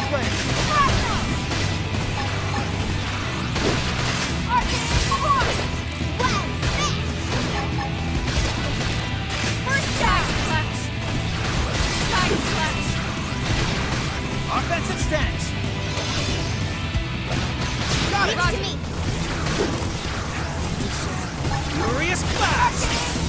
flame! Offensive stance! Got it! To me. Furious blast!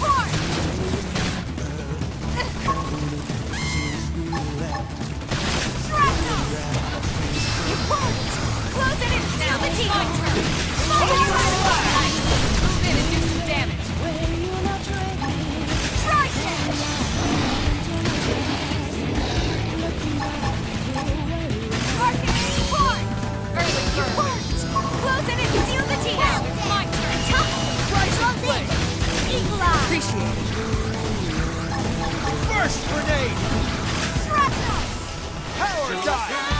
Close it in! Now the team! Move in and do some damage! Close it and seal the team! My turn! Appreciate it! First grenade! Power dive!